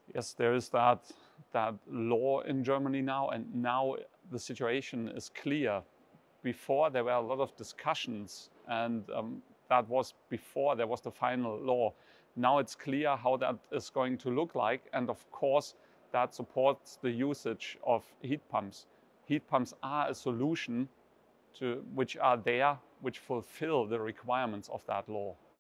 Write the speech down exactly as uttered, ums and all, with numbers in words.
Yes, there is that, that law in Germany now, and now the situation is clear. Before there were a lot of discussions, and um, that was before there was the final law. Now it's clear how that is going to look like, and of course that supports the usage of heat pumps. Heat pumps are a solution to, which are there, which fulfill the requirements of that law.